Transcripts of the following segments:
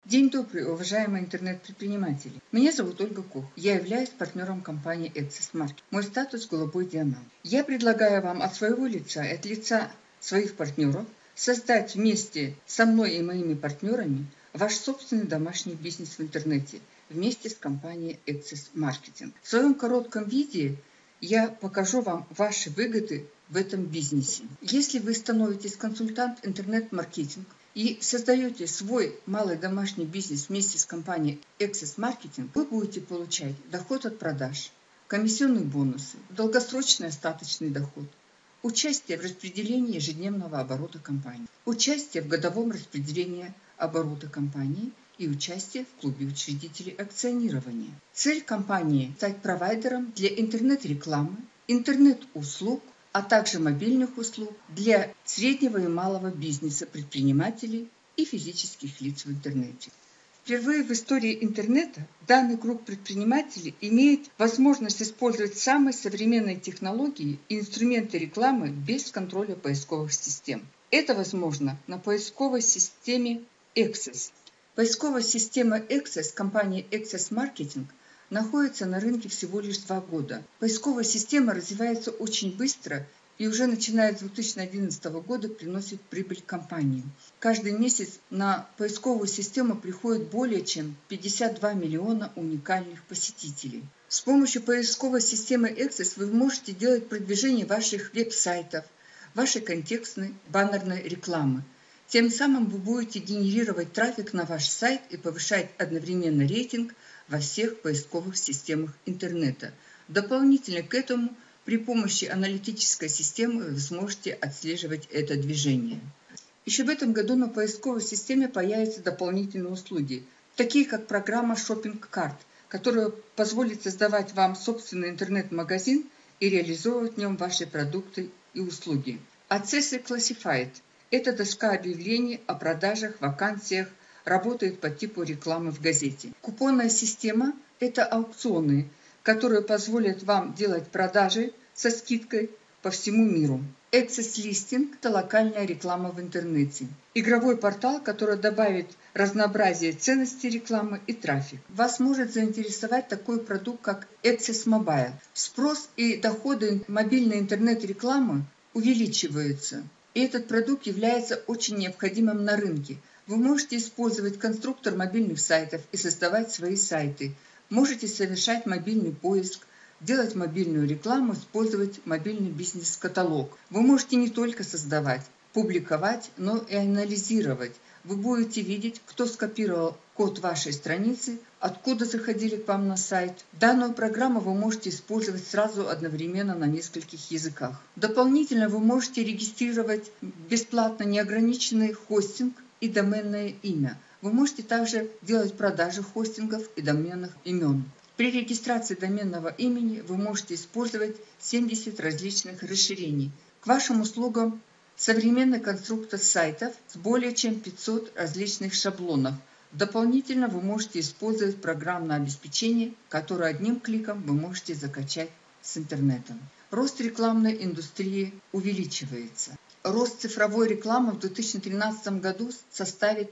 День добрый, уважаемые интернет-предприниматели. Меня зовут Ольга Кох. Я являюсь партнером компании Access Market. Мой статус – голубой диамант. Я предлагаю вам от своего лица и от лица своих партнеров создать вместе со мной и моими партнерами ваш собственный домашний бизнес в интернете вместе с компанией Access Marketing. В своем коротком видео я покажу вам ваши выгоды в этом бизнесе. Если вы становитесь консультант интернет-маркетинг и создаете свой малый домашний бизнес вместе с компанией Access Marketing, вы будете получать доход от продаж, комиссионные бонусы, долгосрочный остаточный доход, участие в распределении ежедневного оборота компании, участие в годовом распределении оборота компании и участие в клубе учредителей акционирования. Цель компании – стать провайдером для интернет-рекламы, интернет-услуг, а также мобильных услуг для среднего и малого бизнеса, предпринимателей и физических лиц в интернете. Впервые в истории интернета данный круг предпринимателей имеет возможность использовать самые современные технологии и инструменты рекламы без контроля поисковых систем. Это возможно на поисковой системе Access. Поисковая система Access компании Access Marketing находится на рынке всего лишь 2 года. Поисковая система развивается очень быстро и уже начиная с 2011 года приносит прибыль компании. Каждый месяц на поисковую систему приходит более чем 52 миллиона уникальных посетителей. С помощью поисковой системы Access вы можете делать продвижение ваших веб-сайтов, вашей контекстной баннерной рекламы. Тем самым вы будете генерировать трафик на ваш сайт и повышать одновременно рейтинг во всех поисковых системах интернета. Дополнительно к этому, при помощи аналитической системы вы сможете отслеживать это движение. Еще в этом году на поисковой системе появятся дополнительные услуги, такие как программа Shopping Cart, которая позволит создавать вам собственный интернет-магазин и реализовывать в нем ваши продукты и услуги. Access Classified – это доска объявлений о продажах, вакансиях, работает по типу рекламы в газете. Купонная система – это аукционы, которые позволят вам делать продажи со скидкой по всему миру. Access Listing – это локальная реклама в интернете. Игровой портал, который добавит разнообразие ценностей рекламы и трафик. Вас может заинтересовать такой продукт, как Access Mobile. Спрос и доходы мобильной интернет-рекламы увеличиваются. И этот продукт является очень необходимым на рынке. Вы можете использовать конструктор мобильных сайтов и создавать свои сайты. Можете совершать мобильный поиск, делать мобильную рекламу, использовать мобильный бизнес-каталог. Вы можете не только создавать, публиковать, но и анализировать. Вы будете видеть, кто скопировал код вашей страницы, откуда заходили к вам на сайт. Данную программу вы можете использовать сразу одновременно на нескольких языках. Дополнительно вы можете регистрировать бесплатно неограниченный хостинг и доменное имя. Вы можете также делать продажи хостингов и доменных имен. При регистрации доменного имени вы можете использовать 70 различных расширений. К вашим услугам современный конструктор сайтов с более чем 500 различных шаблонов. Дополнительно вы можете использовать программное обеспечение, которое одним кликом вы можете закачать с интернетом. Рост рекламной индустрии увеличивается. Рост цифровой рекламы в 2013 году составит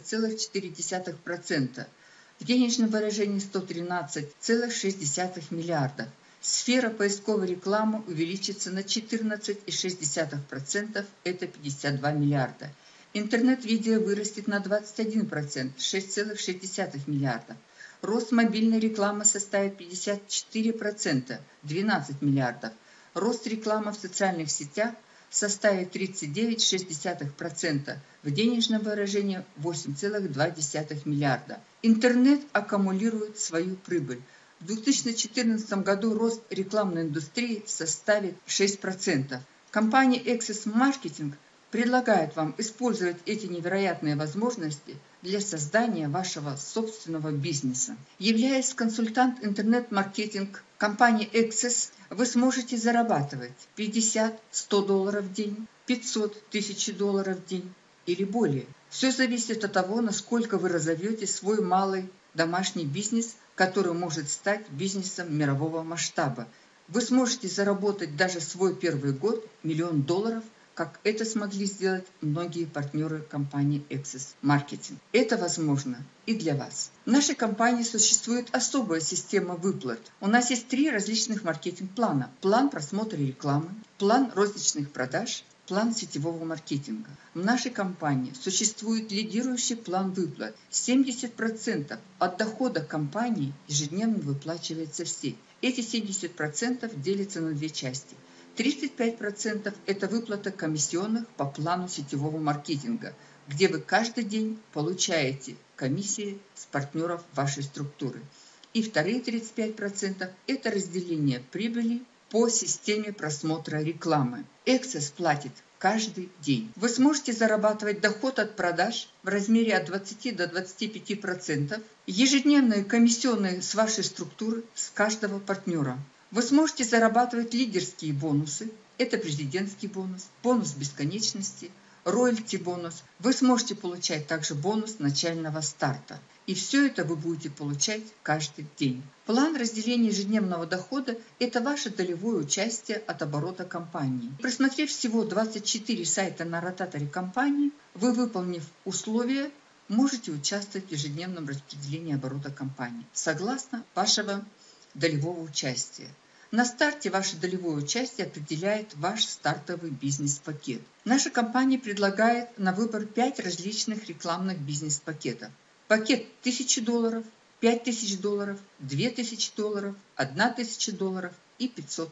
13,4%. В денежном выражении 113,6 миллиардов. Сфера поисковой рекламы увеличится на 14,6%, это 52 миллиарда. Интернет-видео вырастет на 21%, 6,6 миллиарда. Рост мобильной рекламы составит 54%, 12 миллиардов. Рост рекламы в социальных сетях составит 39,6%, в денежном выражении 8,2 миллиарда. Интернет аккумулирует свою прибыль. В 2014 году рост рекламной индустрии составит 6%. Компания Access Marketing предлагает вам использовать эти невероятные возможности для создания вашего собственного бизнеса. Являясь консультант интернет-маркетинг компании Access, вы сможете зарабатывать $50-100 в день, $500-1000 в день или более. Все зависит от того, насколько вы разовьете свой малый домашний бизнес, который может стать бизнесом мирового масштаба. Вы сможете заработать даже свой первый год $1 000 000, как это смогли сделать многие партнеры компании Access Marketing. Это возможно и для вас. В нашей компании существует особая система выплат. У нас есть 3 различных маркетинг-плана. План просмотра рекламы, план розничных продаж, план сетевого маркетинга. В нашей компании существует лидирующий план выплат. 70% от дохода компании ежедневно выплачивается в сеть. Эти 70% делятся на 2 части. 35% – это выплата комиссионных по плану сетевого маркетинга, где вы каждый день получаете комиссии с партнеров вашей структуры. И вторые 35% – это разделение прибыли по системе просмотра рекламы. Access платит каждый день. Вы сможете зарабатывать доход от продаж в размере от 20 до 25%, ежедневные комиссионные с вашей структуры с каждого партнера. Вы сможете зарабатывать лидерские бонусы, это президентский бонус, бонус бесконечности, роялти-бонус. Вы сможете получать также бонус начального старта. И все это вы будете получать каждый день. План разделения ежедневного дохода – это ваше долевое участие от оборота компании. Просмотрев всего 24 сайта на ротаторе компании, вы, выполнив условия, можете участвовать в ежедневном распределении оборота компании согласно вашего долевого участия. На старте ваше долевое участие определяет ваш стартовый бизнес-пакет. Наша компания предлагает на выбор 5 различных рекламных бизнес-пакетов. Пакет $1000, $5000, $2000, $1000 и $500.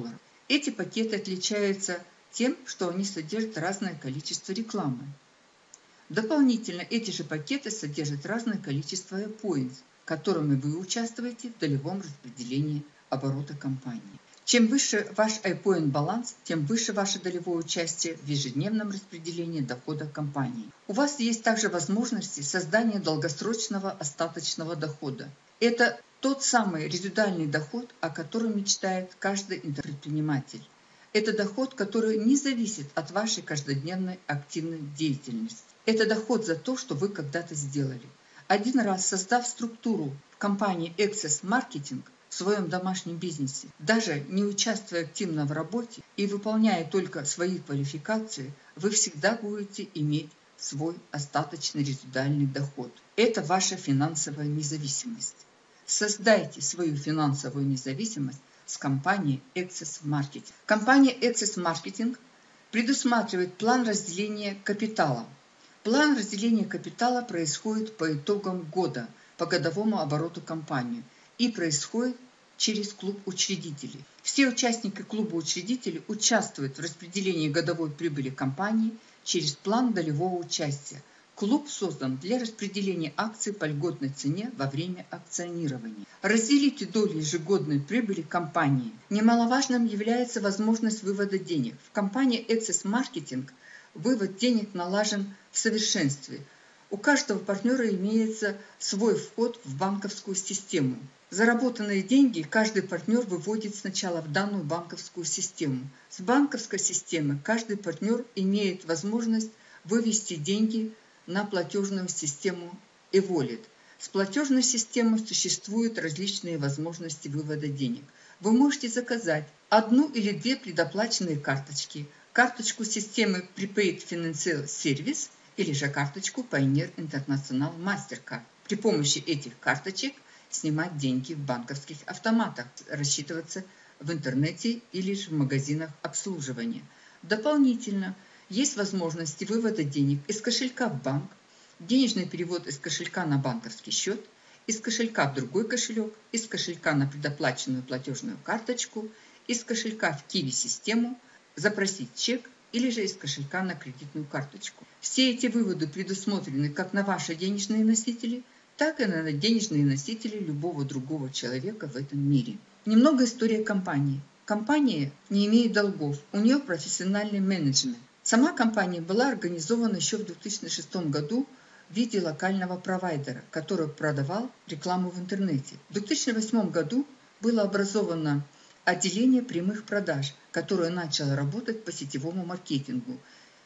Эти пакеты отличаются тем, что они содержат разное количество рекламы. Дополнительно эти же пакеты содержат разное количество points, которыми вы участвуете в долевом распределении оборота компании. Чем выше ваш iPoint баланс, тем выше ваше долевое участие в ежедневном распределении дохода компании. У вас есть также возможности создания долгосрочного остаточного дохода. Это тот самый резидуальный доход, о котором мечтает каждый предприниматель. Это доход, который не зависит от вашей каждодневной активной деятельности. Это доход за то, что вы когда-то сделали. Один раз создав структуру в компании Access Marketing в своем домашнем бизнесе, даже не участвуя активно в работе и выполняя только свои квалификации, вы всегда будете иметь свой остаточный резидуальный доход. Это ваша финансовая независимость. Создайте свою финансовую независимость с компанией Access Marketing. Компания Access Marketing предусматривает план разделения капитала. План разделения капитала происходит по итогам года, по годовому обороту компании и происходит через клуб учредителей. Все участники клуба учредителей участвуют в распределении годовой прибыли компании через план долевого участия. Клуб создан для распределения акций по льготной цене во время акционирования. Разделите долю ежегодной прибыли компании. Немаловажным является возможность вывода денег. В компании Access Marketing вывод денег налажен в совершенстве. У каждого партнера имеется свой вход в банковскую систему. Заработанные деньги каждый партнер выводит сначала в данную банковскую систему. С банковской системы каждый партнер имеет возможность вывести деньги на платежную систему eWallet. С платежной системой существуют различные возможности вывода денег. Вы можете заказать 1 или 2 предоплаченные карточки, карточку системы Prepaid Financial Service или же карточку Pioneer International Mastercard. При помощи этих карточек снимать деньги в банковских автоматах, рассчитываться в интернете или же в магазинах обслуживания. Дополнительно есть возможности вывода денег из кошелька в банк, денежный перевод из кошелька на банковский счет, из кошелька в другой кошелек, из кошелька на предоплаченную платежную карточку, из кошелька в Kiwi-систему, запросить чек или же из кошелька на кредитную карточку. Все эти выводы предусмотрены как на ваши денежные носители, так и на денежные носители любого другого человека в этом мире. Немного истории компании. Компания не имеет долгов, у нее профессиональный менеджмент. Сама компания была организована еще в 2006 году в виде локального провайдера, который продавал рекламу в интернете. В 2008 году было образовано отделение прямых продаж, которое начало работать по сетевому маркетингу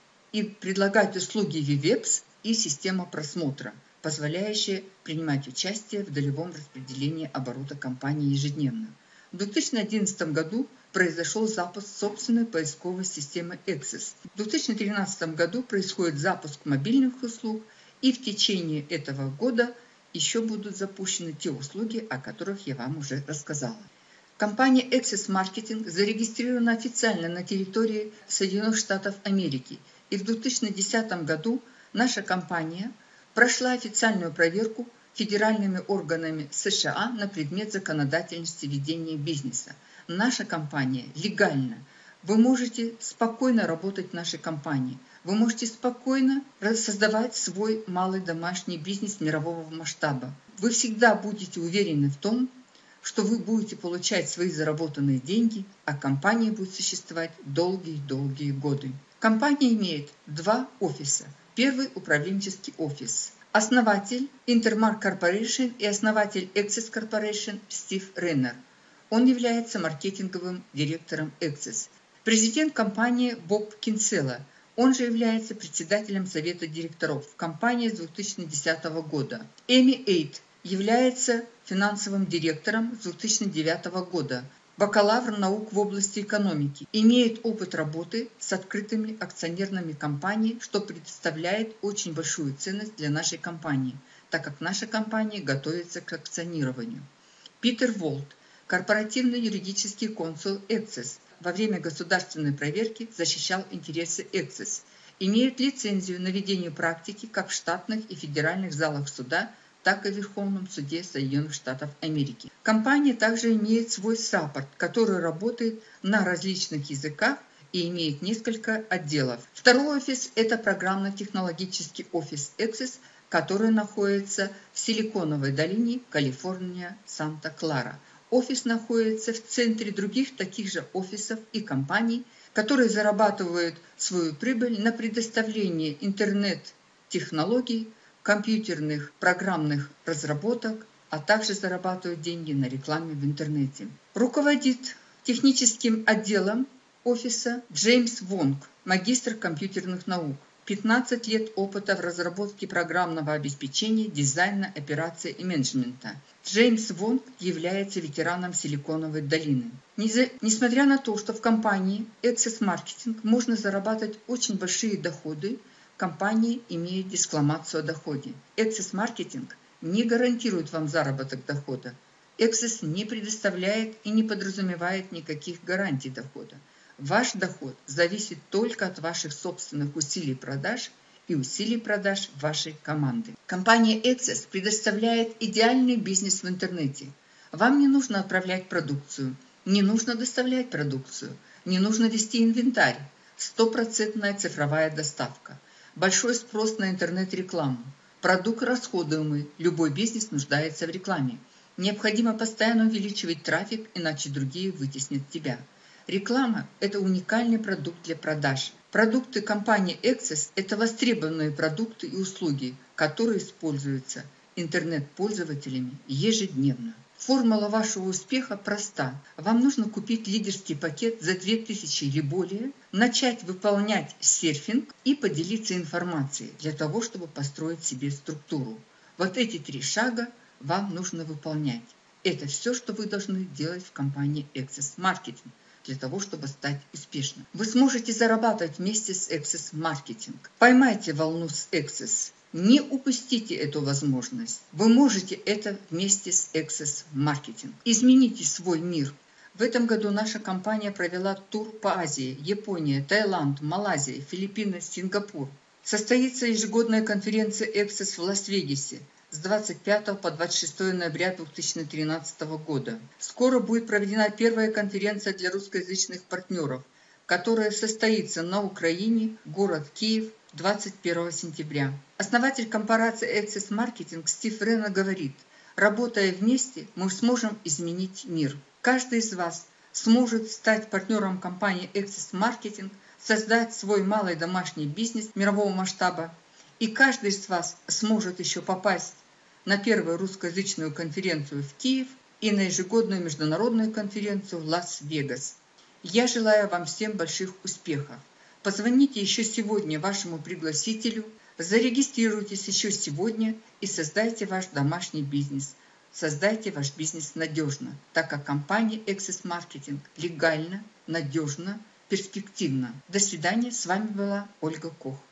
и предлагать услуги VWebs и система просмотра, позволяющая принимать участие в долевом распределении оборота компании ежедневно. В 2011 году произошел запуск собственной поисковой системы Access. В 2013 году происходит запуск мобильных услуг, и в течение этого года еще будут запущены те услуги, о которых я вам уже рассказала. Компания Access Marketing зарегистрирована официально на территории Соединенных Штатов Америки, и в 2010 году наша компания прошла официальную проверку федеральными органами США на предмет законодательности ведения бизнеса. Наша компания легальна. Вы можете спокойно работать в нашей компании. Вы можете спокойно создавать свой малый домашний бизнес мирового масштаба. Вы всегда будете уверены в том, что вы будете получать свои заработанные деньги, а компания будет существовать долгие-долгие годы. Компания имеет 2 офиса. Первый – управленческий офис. Основатель Intermark Corporation и основатель Access Corporation Стив Реннер. Он является маркетинговым директором Access. Президент компании Боб Кинсела. Он же является председателем совета директоров компании с 2010 года. Эми Эйт является финансовым директором с 2009 года. Бакалавр наук в области экономики. Имеет опыт работы с открытыми акционерными компаниями, что представляет очень большую ценность для нашей компании, так как наша компания готовится к акционированию. Питер Волт, корпоративный юридический консул Access, во время государственной проверки защищал интересы Access. Имеет лицензию на ведение практики как в штатных и федеральных залах суда, так и в Верховном суде Соединенных Штатов Америки. Компания также имеет свой саппорт, который работает на различных языках и имеет несколько отделов. Второй офис – это программно-технологический офис Access, который находится в Силиконовой долине, Калифорния, Санта-Клара. Офис находится в центре других таких же офисов и компаний, которые зарабатывают свою прибыль на предоставлении интернет-технологий, компьютерных программных разработок, а также зарабатывают деньги на рекламе в интернете. Руководит техническим отделом офиса Джеймс Вонг, магистр компьютерных наук. 15 лет опыта в разработке программного обеспечения, дизайна, операций и менеджмента. Джеймс Вонг является ветераном Силиконовой долины. Несмотря на то, что в компании Access Marketing можно зарабатывать очень большие доходы, компания имеет дискламацию о доходе. Access Marketing не гарантирует вам заработок дохода. Access не предоставляет и не подразумевает никаких гарантий дохода. Ваш доход зависит только от ваших собственных усилий продаж и усилий продаж вашей команды. Компания Access предоставляет идеальный бизнес в интернете. Вам не нужно отправлять продукцию, не нужно доставлять продукцию, не нужно вести инвентарь. 100% цифровая доставка. Большой спрос на интернет-рекламу. Продукт расходуемый, любой бизнес нуждается в рекламе. Необходимо постоянно увеличивать трафик, иначе другие вытеснят тебя. Реклама – это уникальный продукт для продаж. Продукты компании Access – это востребованные продукты и услуги, которые используются интернет-пользователями ежедневно. Формула вашего успеха проста. Вам нужно купить лидерский пакет за 2000 или более, начать выполнять серфинг и поделиться информацией для того, чтобы построить себе структуру. Вот эти 3 шага вам нужно выполнять. Это все, что вы должны делать в компании Access Marketing для того, чтобы стать успешным. Вы сможете зарабатывать вместе с Access Marketing. Поймайте волну с Access. Не упустите эту возможность. Вы можете это вместе с Access Marketing. Измените свой мир. В этом году наша компания провела тур по Азии, Япония, Таиланд, Малайзия, Филиппины, Сингапур. Состоится ежегодная конференция Access в Лас-Вегасе с 25 по 26 ноября 2013 года. Скоро будет проведена первая конференция для русскоязычных партнеров, которая состоится на Украине, город Киев, 21 сентября. Основатель корпорации Access Marketing Стив Реннер говорит: работая вместе, мы сможем изменить мир. Каждый из вас сможет стать партнером компании Access Marketing, создать свой малый домашний бизнес мирового масштаба, и каждый из вас сможет еще попасть на первую русскоязычную конференцию в Киев и на ежегодную международную конференцию в Лас-Вегас. Я желаю вам всем больших успехов. Позвоните еще сегодня вашему пригласителю, зарегистрируйтесь еще сегодня и создайте ваш домашний бизнес. Создайте ваш бизнес надежно, так как компания Access Marketing легально, надежно, перспективно. До свидания. С вами была Ольга Кох.